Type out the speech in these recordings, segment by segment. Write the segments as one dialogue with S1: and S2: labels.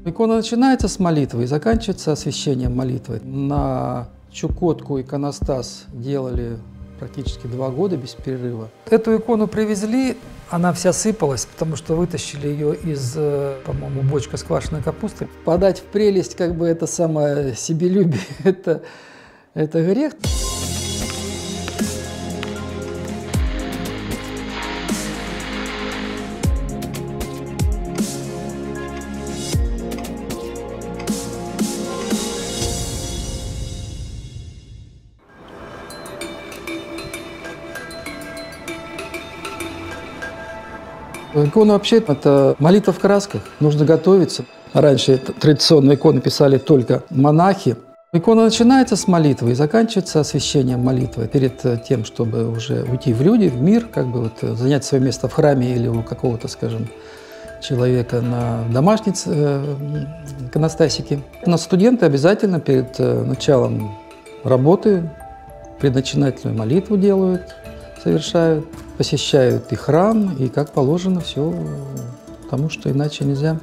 S1: Икона начинается с молитвы и заканчивается освящением молитвы. На Чукотку иконостас делали практически 2 года без перерыва. Эту икону привезли, она вся сыпалась, потому что вытащили ее из, по-моему, бочка с квашеной капустой. Подать в прелесть, как бы это самое себелюбие, это грех. Икона вообще – это молитва в красках, нужно готовиться. Раньше традиционные иконы писали только монахи. Икона начинается с молитвы и заканчивается освящением молитвы. Перед тем, чтобы уже уйти в люди, в мир, как бы вот занять свое место в храме или у какого-то, скажем, человека на домашней иконостасике. У нас студенты обязательно перед началом работы предначинательную молитву делают, совершают, посещают и храм, и как положено все, потому что иначе нельзя.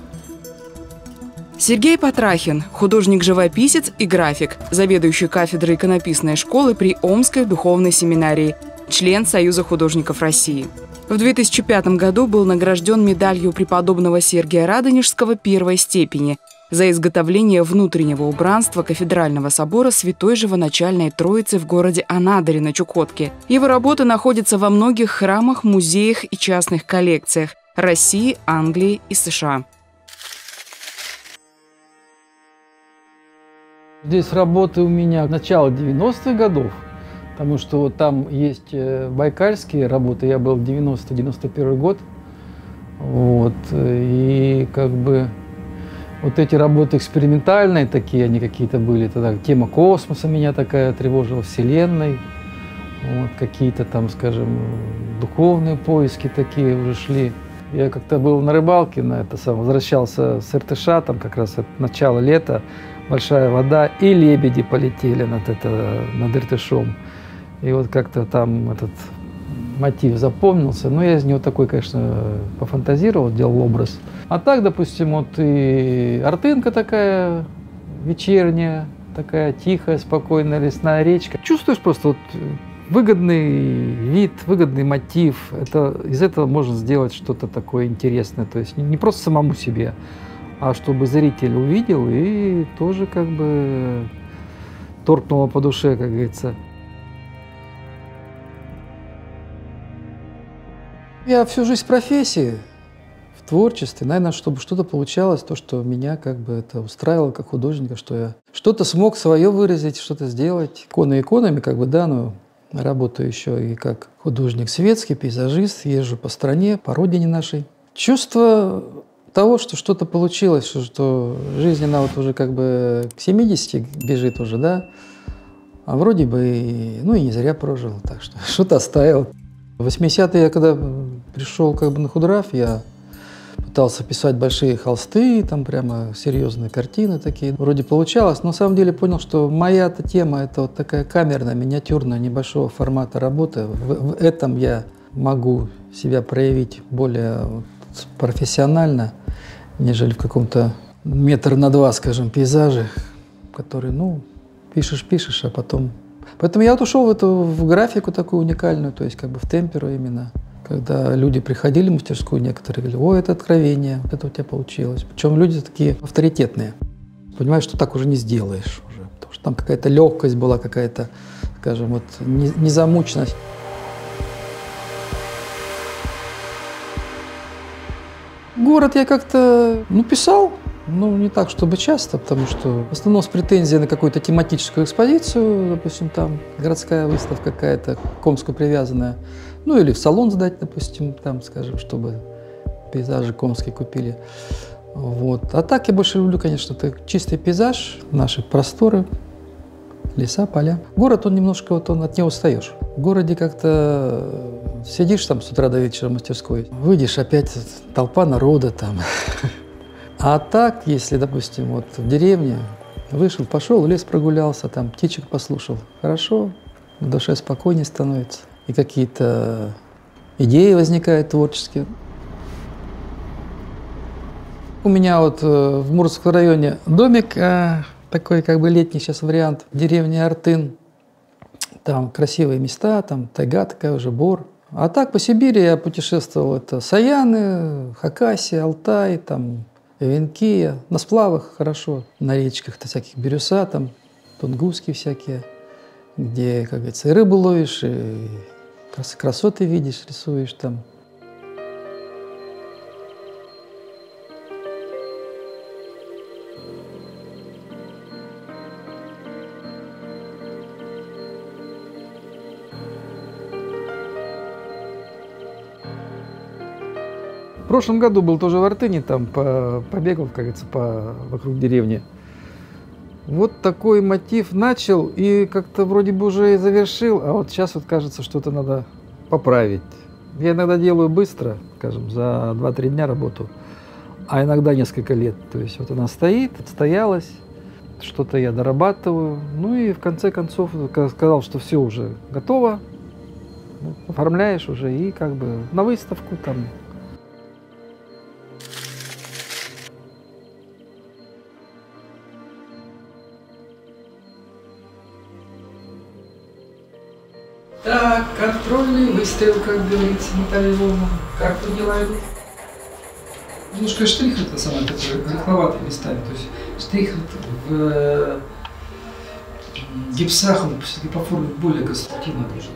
S2: Сергей Потрахин – художник-живописец и график, заведующий кафедрой иконописной школы при Омской духовной семинарии, член Союза художников России. В 2005 году был награжден медалью преподобного Сергия Радонежского I степени за изготовление внутреннего убранства кафедрального собора Святой Живоначальной Троицы в городе Анадыре на Чукотке. Его работы находятся во многих храмах, музеях и частных коллекциях России, Англии и США.
S1: Здесь работы у меня начала 90-х годов, потому что вот там есть байкальские работы, я был в 90-91 год, вот, и как бы вот эти работы экспериментальные такие, они какие-то были, тогда тема космоса меня такая тревожила, Вселенной, вот, какие-то там, скажем, духовные поиски такие уже шли. Я как-то был на рыбалке, возвращался с Иртыша, там как раз от начала лета, большая вода, и лебеди полетели над Иртышом. И вот как-то там этот мотив запомнился. Но я из него такой, конечно, пофантазировал, делал образ. А так, допустим, вот и Артынка такая вечерняя, такая тихая, спокойная лесная речка. Чувствуешь просто вот выгодный вид, выгодный мотив. Из этого можно сделать что-то такое интересное. То есть не просто самому себе, а чтобы зритель увидел и тоже как бы торкнуло по душе, как говорится. Я всю жизнь в профессии, в творчестве, наверное, чтобы что-то получалось, то, что меня как бы это устраивало как художника, что я что-то смог свое выразить, что-то сделать. Иконы иконами, как бы, да, но работаю еще и как художник светский, пейзажист, езжу по стране, по родине нашей. Чувство того, что что-то получилось, что жизнь, она вот уже как бы к 70 бежит уже, да, а вроде бы и не зря прожил, так что что-то оставил. В 80-е я когда пришел как бы на худграф, я пытался писать большие холсты, там прямо серьезные картины такие. Вроде получалось, но на самом деле понял, что моя-то тема – это вот такая камерная, миниатюрная, небольшого формата работа. В этом я могу себя проявить более профессионально, нежели в каком-то 1 метр на 2, скажем, пейзаже, который, пишешь, а потом… Поэтому я вот ушел в графику такую уникальную, то есть как бы в темперу именно. Когда люди приходили в мастерскую, некоторые говорили: ой, это откровение, вот это у тебя получилось. Причем люди такие авторитетные. Понимаешь, что так уже не сделаешь уже, потому что там какая-то легкость была, какая-то, скажем, вот незамученность. Город я как-то, писал, не так, чтобы часто, потому что в основном с претензией на какую-то тематическую экспозицию, допустим, там городская выставка какая-то, к Омску привязанная, или в салон сдать, допустим, там, скажем, чтобы пейзажи комские купили. Вот. А так я больше люблю, конечно, это чистый пейзаж, наши просторы, леса, поля. Город, он немножко, от него устаешь. В городе как-то сидишь там с утра до вечера в мастерской, выйдешь, опять толпа народа там. А так, если, допустим, вот в деревне вышел, пошел, в лес прогулялся, там птичек послушал, хорошо, в душе спокойнее становится. И какие-то идеи возникают творческие. У меня вот в Мурманском районе домик, такой как бы летний сейчас вариант, деревня Артын. Там красивые места, там тайга такая уже, бор. А так по Сибири я путешествовал, это Саяны, Хакасия, Алтай, там Эвенкия, на сплавах хорошо, на речках-то всяких Бирюса, там тунгусские всякие, где, как говорится, и рыбу ловишь, и красоты видишь, рисуешь там. В прошлом году был тоже в Артыне, там побегал, как говорится, вокруг деревни. Вот такой мотив начал и как-то вроде бы уже и завершил, а вот сейчас вот кажется, что-то надо поправить. Я иногда делаю быстро, скажем, за 2-3 дня работу, а иногда несколько лет. То есть вот она стоит, отстоялась, что-то я дорабатываю. Ну и в конце концов сказал, что все уже готово, оформляешь уже и как бы на выставку там. Так, контрольный выстрел, как говорится, Наталья Львовна. Как тут дела идут? Немножко штрих это самое, который рыхловатый местами. То есть штрих в гипсах, он все-таки по форме более конструктивно должен.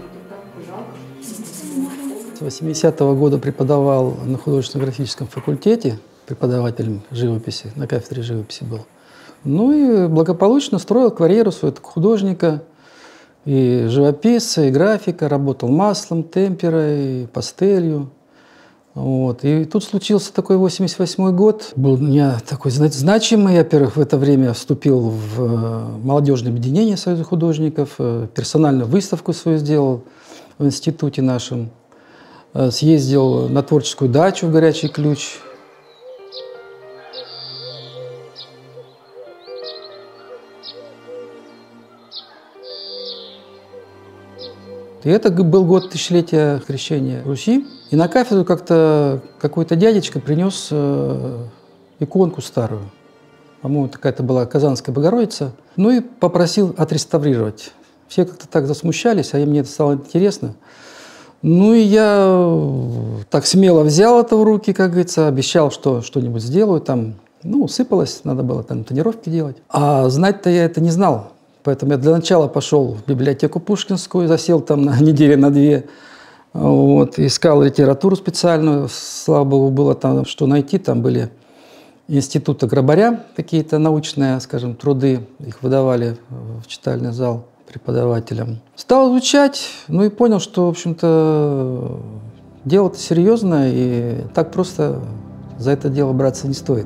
S1: С 80-го года преподавал на художественно-графическом факультете, преподавателем живописи, на кафедре живописи был. Ну и благополучно строил карьеру своего художника. И живописца, и графика, работал маслом, темперой, пастелью. Вот. И тут случился такой 88-й год. Был у меня такой значимый. Я, во-первых, в это время вступил в молодежное объединение Союза художников, персональную выставку свою сделал в институте нашем, съездил на творческую дачу в Горячий Ключ. И это был год тысячелетия крещения Руси. И на кафедру как-то какой-то дядечка принес иконку старую. По-моему, какая-то была Казанская Богородица. Ну и попросил отреставрировать. Все как-то так засмущались, а мне это стало интересно. Ну и я так смело взял это в руки, как говорится, обещал, что что-нибудь сделаю. Там, ну, сыпалось, надо было там тонировки делать. А знать-то я это не знал. Поэтому я для начала пошел в библиотеку Пушкинскую, засел там на неделю, на 2. Вот, искал литературу специальную. Слава богу, было там что найти. Там были институты Грабаря, какие-то научные, скажем, труды. Их выдавали в читальный зал преподавателям. Стал изучать, ну и понял, что, в общем-то, дело-то серьезное, и так просто за это дело браться не стоит.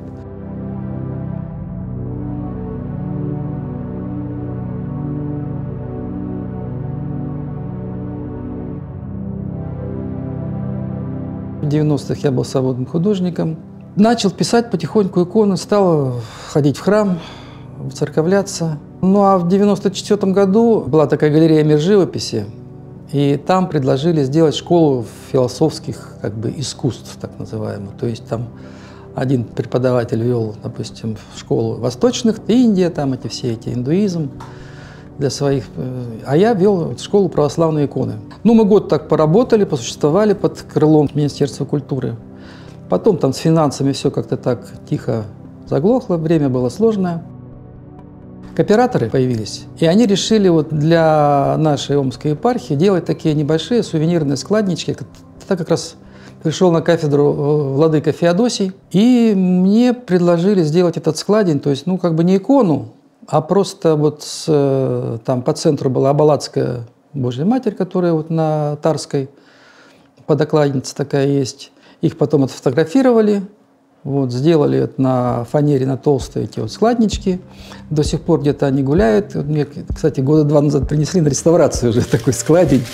S1: В 90-х я был свободным художником. Начал писать потихоньку иконы, стал ходить в храм, церковляться. Ну а в 94 году была такая галерея «Мир живописи», и там предложили сделать школу философских как бы искусств, так называемую. То есть там один преподаватель вел, допустим, в школу восточных, Индия, там все эти индуизм для своих, а я вел школу православной иконы. Ну, мы год так поработали, посуществовали под крылом Министерства культуры. Потом там с финансами все как-то так тихо заглохло, время было сложное. Кооператоры появились, и они решили вот для нашей Омской епархии делать такие небольшие сувенирные складнички. Так как раз пришел на кафедру владыка Феодосий, и мне предложили сделать этот складень, то есть, ну, как бы не икону, а просто вот там по центру была Абалацкая Божья Матерь, которая вот на Тарской подокладница такая есть. Их потом отфотографировали, вот, сделали это на фанере, на толстые эти вот складнички. До сих пор где-то они гуляют. Вот мне, кстати, года 2 назад принесли на реставрацию уже такой складень.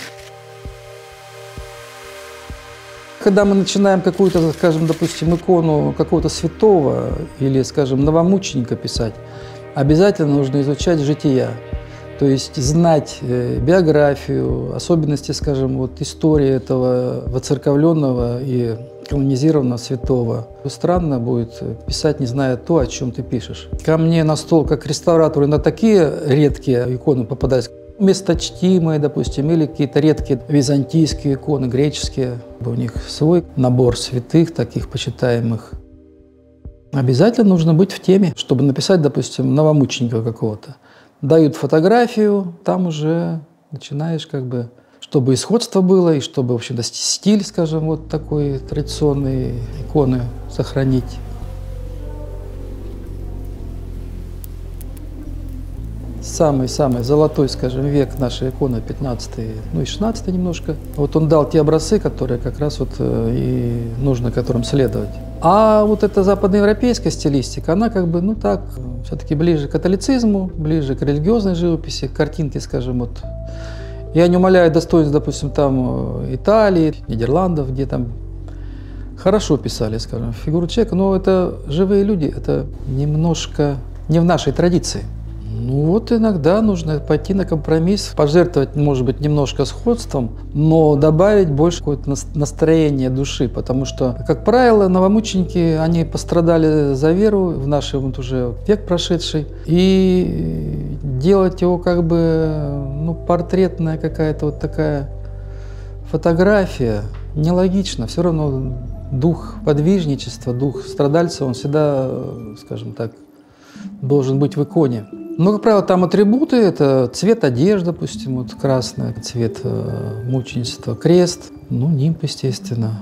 S1: Когда мы начинаем какую-то, скажем, допустим, икону какого-то святого или, скажем, новомученика писать, обязательно нужно изучать жития, то есть знать биографию, особенности, скажем, вот истории этого воцерковленного и канонизированного святого. Странно будет писать, не зная то, о чем ты пишешь. Ко мне на стол, как реставратору, на такие редкие иконы попадались. Месточтимые, допустим, или какие-то редкие византийские иконы, греческие. У них свой набор святых, таких почитаемых. Обязательно нужно быть в теме, чтобы написать, допустим, новомученика какого-то. Дают фотографию, там уже начинаешь как бы, чтобы и сходство было, и чтобы, в общем-то, стиль, скажем, вот такой традиционной иконы сохранить. Самый-самый золотой, скажем, век нашей иконы, 15-й, ну и 16-й немножко. Вот он дал те образцы, которые как раз вот и нужно которым следовать. А вот эта западноевропейская стилистика, она как бы, ну так, все-таки ближе к католицизму, ближе к религиозной живописи, к картинке, скажем, вот. Я не умаляю достоинств, допустим, там Италии, Нидерландов, где там хорошо писали, скажем, фигуру человека, но это живые люди, это немножко не в нашей традиции. Ну вот иногда нужно пойти на компромисс, пожертвовать, может быть, немножко сходством, но добавить больше какое-то настроение души, потому что, как правило, новомученики, они пострадали за веру в наш вот уже век прошедший, и делать его как бы, ну, портретная какая-то вот такая фотография нелогично, все равно дух подвижничества, дух страдальца, он всегда, скажем так, должен быть в иконе. Но, как правило, там атрибуты – это цвет одежды, допустим, вот красный, цвет мученичества, крест, ну, нимб, естественно.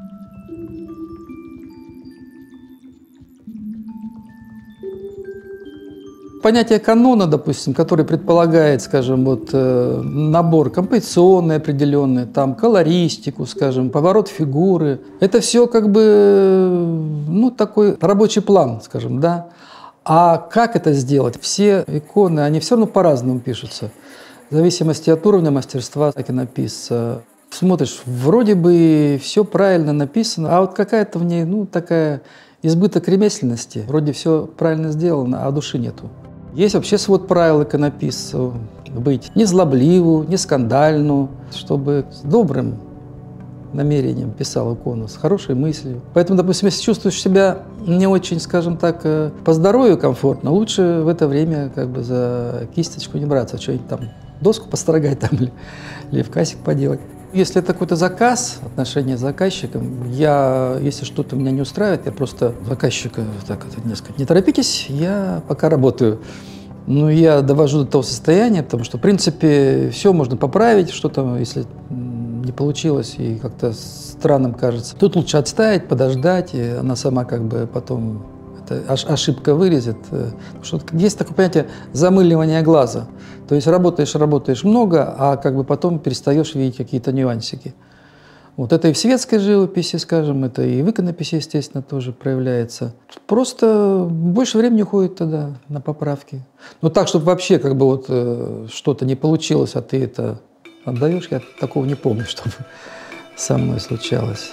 S1: Понятие канона, допустим, который предполагает, скажем, вот набор композиционный определенный, там колористику, скажем, поворот фигуры, это все как бы, ну, такой рабочий план, скажем, да. А как это сделать? Все иконы, они все равно по-разному пишутся. В зависимости от уровня мастерства иконописца. Смотришь, вроде бы все правильно написано, а вот какая-то в ней, ну, такая избыток ремесленности. Вроде все правильно сделано, а души нету. Есть вообще свод правил иконописцу. Быть не злобливу, не скандальну, чтобы с добрым намерением писал икону, с хорошей мыслью. Поэтому, допустим, если чувствуешь себя не очень, скажем так, по здоровью комфортно, лучше в это время как бы за кисточку не браться, что-нибудь там, доску построгать там или в кассик поделать. Если это какой-то заказ, отношения с заказчиком, если что-то меня не устраивает, я просто заказчика так это несколько, не торопитесь, я пока работаю. Ну, я довожу до того состояния, потому что, в принципе, все можно поправить, что-то, если не получилось и как-то странным кажется. Тут лучше отставить, подождать, и она сама как бы потом ошибка вылезет. Что есть такое понятие замыливания глаза. То есть работаешь много, а как бы потом перестаешь видеть какие-то нюансики. Вот это и в светской живописи, скажем, это и в иконописи, естественно, тоже проявляется. Просто больше времени уходит тогда на поправки. Но так, чтобы вообще как бы вот что-то не получилось, а ты это отдаешь, я такого не помню, чтобы со мной случалось.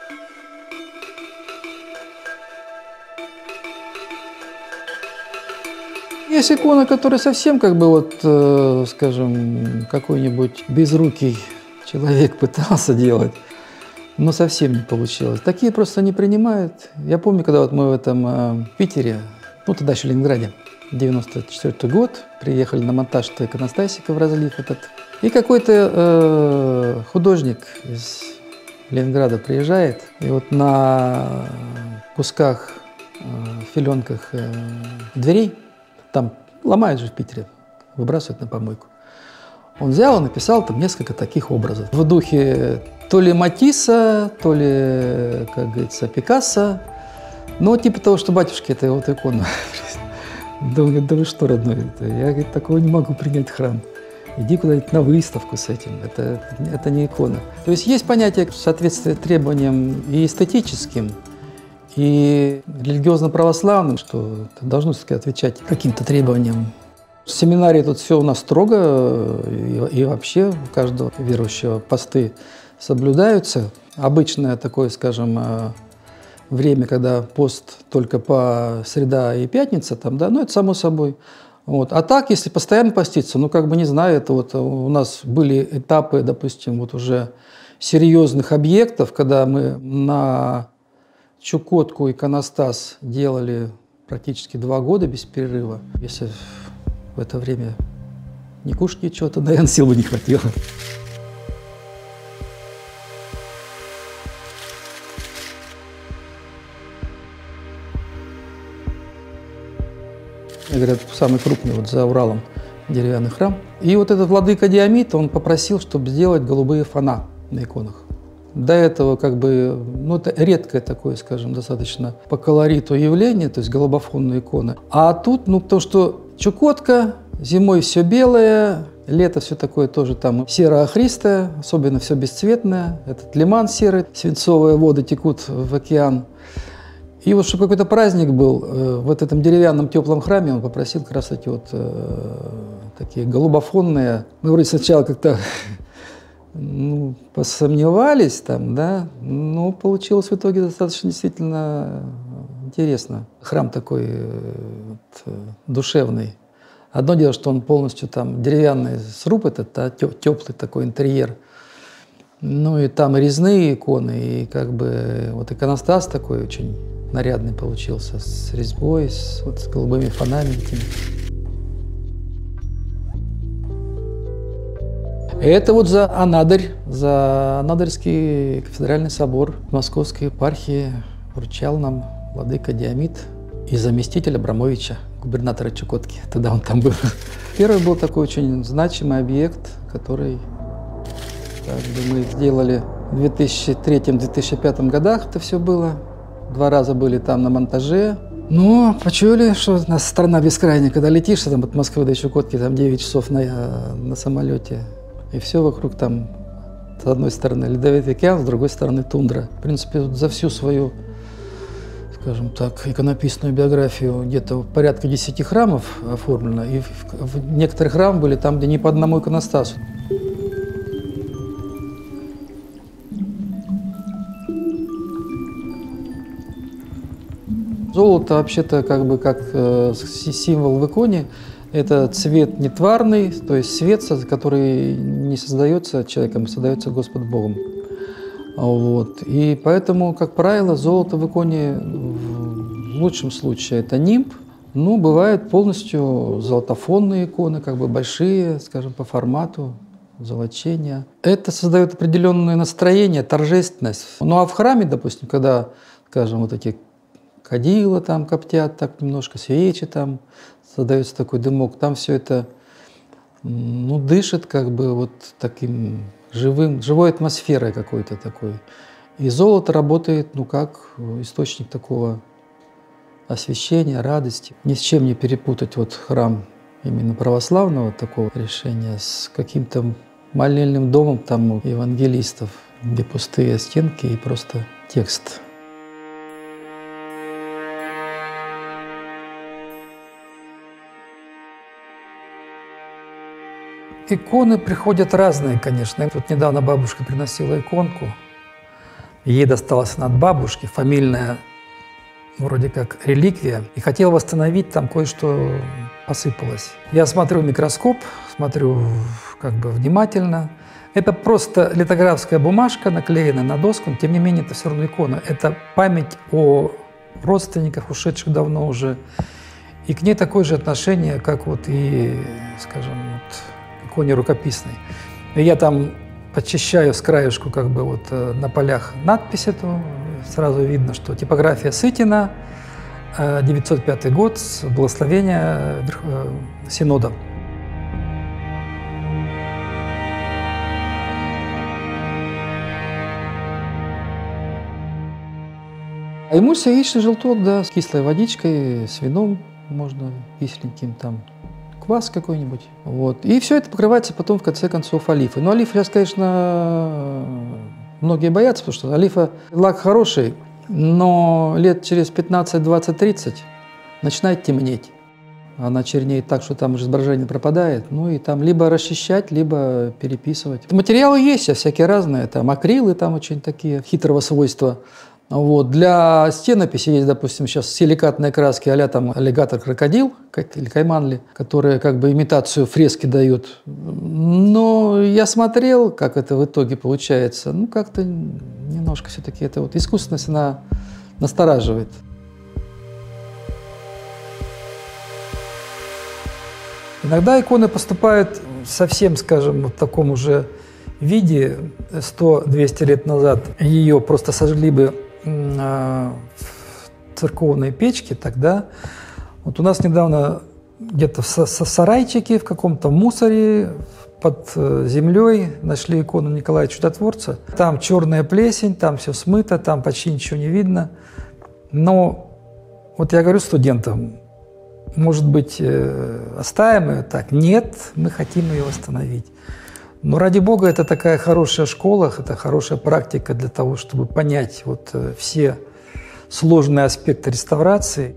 S1: Есть икона, которая совсем как бы вот, скажем, какой-нибудь безрукий человек пытался делать, но совсем не получилось. Такие просто не принимают. Я помню, когда вот мы в этом Питере, ну тогда еще в Ленинграде, 94 год, приехали на монтаж иконостасика в разлив этот. И какой-то художник из Ленинграда приезжает, и вот на кусках, филенках дверей, там ломают же в Питере, выбрасывают на помойку. Он взял и написал там несколько таких образов. В духе то ли Матисса, то ли, как говорится, Пикассо. Ну, типа того, что батюшки, это вот икона. Да вы что, родной, я, говорит, такого не могу принять в храм. Иди куда-нибудь на выставку с этим, это не икона. То есть есть понятие соответствия требованиям и эстетическим, и религиозно-православным, что это должно, так сказать, отвечать каким-то требованиям. В семинарии тут все у нас строго, и вообще у каждого верующего посты соблюдаются. Обычное такое, скажем, время, когда пост только по среда и пятница, там, да, ну это само собой. Вот. А так, если постоянно поститься, ну как бы не знаю, это вот у нас были этапы, допустим, вот уже серьезных объектов, когда мы на Чукотку, иконостас делали практически 2 года без перерыва. Если в это время не кушать ничего, то, наверное, сил бы не хватило. Говорят, самый крупный вот за Уралом деревянный храм. И вот этот владыка Диомид, он попросил, чтобы сделать голубые фона на иконах. До этого как бы, ну это редкое такое, скажем, достаточно по колориту явление, то есть голубофонные иконы. А тут, ну потому что Чукотка, зимой все белое, лето все такое тоже там серо-охристое, особенно все бесцветное. Этот лиман серый, свинцовые воды текут в океан. И вот, чтобы какой-то праздник был, в этом деревянном теплом храме он попросил как раз эти вот такие голубофонные. Мы вроде сначала как-то посомневались там, да, но получилось в итоге достаточно действительно интересно. Храм такой душевный. Одно дело, что он полностью там деревянный сруб этот, а теплый такой интерьер. Ну и там резные иконы, и как бы вот иконостас такой очень нарядный получился, с резьбой, с голубыми фонами этими. Это вот за Анадырь, за Анадырский кафедральный собор Московской епархии вручал нам владыка Диомид и заместитель Абрамовича, губернатора Чукотки. Тогда он там был. Первый был такой очень значимый объект, который как бы мы сделали в 2003-2005 годах. Это все было. 2 раза были там на монтаже. Но почуяли, что у нас страна бескрайняя. Когда летишь там от Москвы до Чукотки, там 9 часов на самолете. И все вокруг там, с одной стороны ледовитый океан, с другой стороны тундра. В принципе, за всю свою, скажем так, иконописную биографию где-то порядка 10 храмов оформлено. И в некоторых храмах были там, где ни по одному иконостасу. Золото вообще-то как бы как символ в иконе. Это цвет нетварный, то есть свет, который не создается человеком, а создается Господь Богом. Вот. И поэтому, как правило, золото в иконе в лучшем случае это нимб. Ну, бывают полностью золотофонные иконы, как бы большие, скажем, по формату, золочения. Это создает определенное настроение, торжественность. Ну, а в храме, допустим, когда, скажем, вот эти кадила там коптят, так немножко свечи там, создается такой дымок, там все это, ну, дышит как бы вот таким живой атмосферой какой-то такой. И золото работает, ну, как источник такого освещения, радости. Ни с чем не перепутать вот храм именно православного такого решения с каким-то молельным домом там евангелистов, где пустые стенки и просто текст. Иконы приходят разные, конечно. Тут недавно бабушка приносила иконку. Ей досталась она от бабушки, фамильная, вроде как реликвия. И хотел восстановить, там кое-что посыпалось. Я смотрю в микроскоп, смотрю как бы внимательно. Это просто литографская бумажка, наклеена на доску, но тем не менее это все равно икона. Это память о родственниках, ушедших давно уже. И к ней такое же отношение, как вот и, скажем, вот, иконе рукописной. И я там подчищаю с краешку как бы вот на полях надпись эту. Сразу видно, что типография Сытина, 905 год, благословения Синода. Эмульсия яичный желток, да, с кислой водичкой, с вином можно кисленьким там. Квас какой-нибудь. Вот. И все это покрывается потом, в конце концов, олифой. Но олиф, сейчас, конечно, многие боятся, потому что олифа лак хороший, но лет через 15, 20, 30 начинает темнеть. Она чернеет так, что там уже изображение пропадает. Ну и там либо расчищать, либо переписывать. Материалы есть, всякие разные. Там акрилы там очень такие хитрого свойства. Вот. Для стенописи есть, допустим, сейчас силикатные краски а-ля там аллигатор-крокодил или кайманли, которые как бы имитацию фрески дают. Но я смотрел, как это в итоге получается. Ну, как-то немножко все-таки это вот искусственность, она настораживает. Иногда иконы поступают совсем, скажем, в таком уже виде. 100-200 лет назад ее просто сожгли бы в церковной печке тогда. Вот у нас недавно где-то в сарайчике, в каком-то мусоре под землей нашли икону Николая Чудотворца. Там черная плесень, там все смыто, там почти ничего не видно. Но вот я говорю студентам, может быть, оставим ее так? Нет, мы хотим ее восстановить. Но ради Бога, это такая хорошая школа, это хорошая практика для того, чтобы понять вот все сложные аспекты реставрации.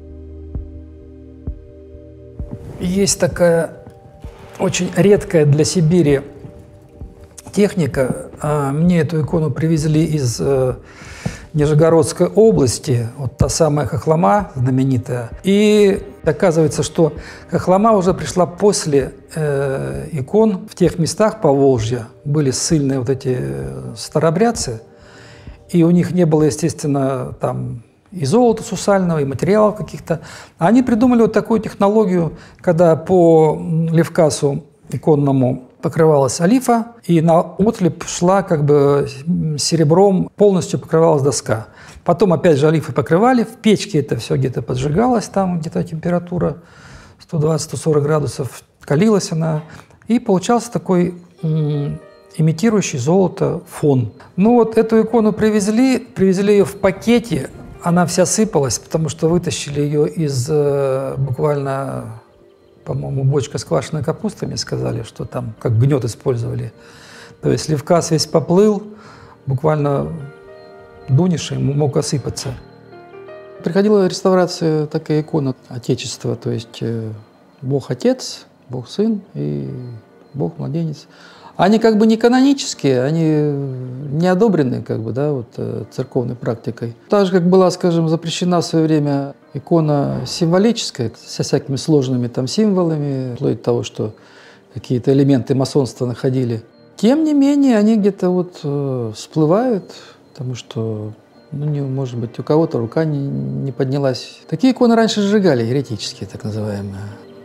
S1: Есть такая очень редкая для Сибири техника. Мне эту икону привезли из Нижегородской области, вот та самая хохлома знаменитая. И оказывается, что хохлома уже пришла после икон. В тех местах Поволжья были ссыльные вот эти старообрядцы, и у них не было, естественно, там и золота сусального, и материалов каких-то. Они придумали вот такую технологию, когда по левкасу иконному покрывалась олифа, и на отлип шла как бы серебром, полностью покрывалась доска. Потом опять же олифы покрывали, в печке это все где-то поджигалось, там где-то температура 120-140 градусов, калилась она, и получался такой имитирующий золото фон. Ну вот эту икону привезли ее в пакете, она вся сыпалась, потому что вытащили ее из буквально, по-моему, бочка с квашеной капустой, мне сказали, что там как гнет использовали. То есть левкас весь поплыл, буквально дунешь, и мог осыпаться. Приходила реставрация такая икона Отечества, то есть Бог Отец, Бог Сын и Бог Младенец. Они как бы не канонические, они не одобрены как бы, да, вот, церковной практикой. Так же, как была, скажем, запрещена в свое время икона символическая, со всякими сложными там символами, вплоть до того, что какие-то элементы масонства находили. Тем не менее, они где-то вот всплывают, потому что, ну, может быть, у кого-то рука не поднялась. Такие иконы раньше сжигали, еретические так называемые.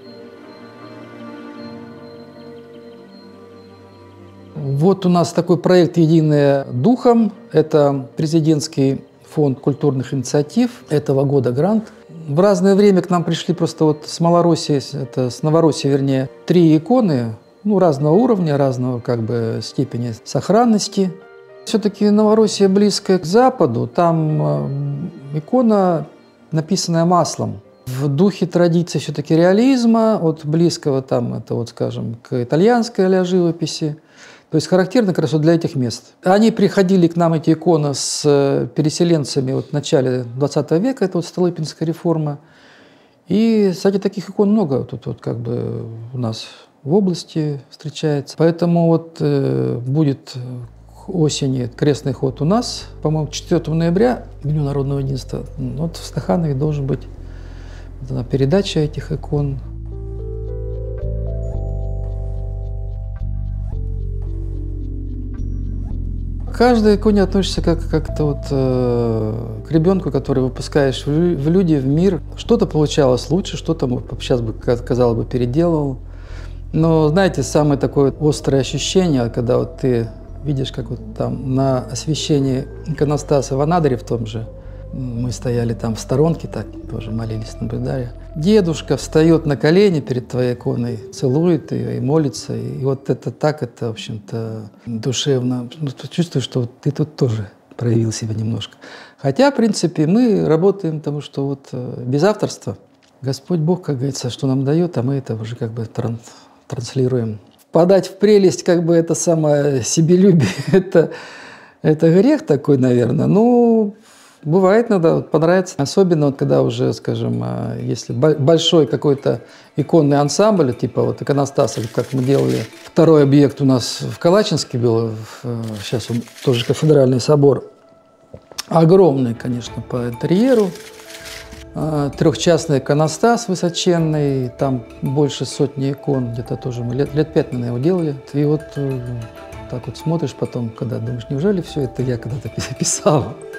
S1: Вот у нас такой проект «Единое духом». Это президентский фонд культурных инициатив этого года грант. В разное время к нам пришли просто вот с Малороссии, это с Новороссии, вернее, 3 иконы, ну, разного уровня, разного как бы степени сохранности. Все-таки Новороссия близкая к Западу, там икона, написанная маслом. В духе традиции все-таки реализма, от близкого там, это вот, скажем, к итальянской а-ля живописи. То есть характерно как раз вот для этих мест. Они приходили к нам, эти иконы, с переселенцами вот в начале 20 века, это вот Столыпинская реформа. И, кстати, таких икон много тут вот как бы у нас в области встречается. Поэтому вот будет к осени крестный ход у нас, по-моему, 4 ноября, к Дню народного единства. Вот в Стаханове должен быть передача этих икон. К каждой иконе относишься как-то вот к ребенку, который выпускаешь в люди, в мир. Что-то получалось лучше, что-то сейчас бы, казалось бы, переделывал. Но, знаете, самое такое острое ощущение, когда вот ты видишь, как вот там на освящении иконостаса в Анадыре в том же, мы стояли там в сторонке, так тоже молились, наблюдали. Дедушка встает на колени перед твоей иконой, целует ее и молится. И вот это так, это, в общем-то, душевно. Ты чувствуешь, что ты тут тоже проявил себя немножко. Хотя, в принципе, мы работаем, потому что вот без авторства Господь Бог, как говорится, что нам дает, а мы это уже как бы транслируем. Впадать в прелесть, как бы это самое себелюбие, это грех такой, наверное. Ну, бывает, надо понравится. Особенно, вот, когда уже, скажем, если большой какой-то иконный ансамбль, типа вот иконостаса, как мы делали. Второй объект у нас в Калачинске был, сейчас он тоже кафедральный собор. Огромный, конечно, по интерьеру. Трехчастный иконостас высоченный, там больше сотни икон, где-то тоже мы лет 5, наверное, его делали. И вот так вот смотришь потом, когда думаешь, неужели все это я когда-то писал?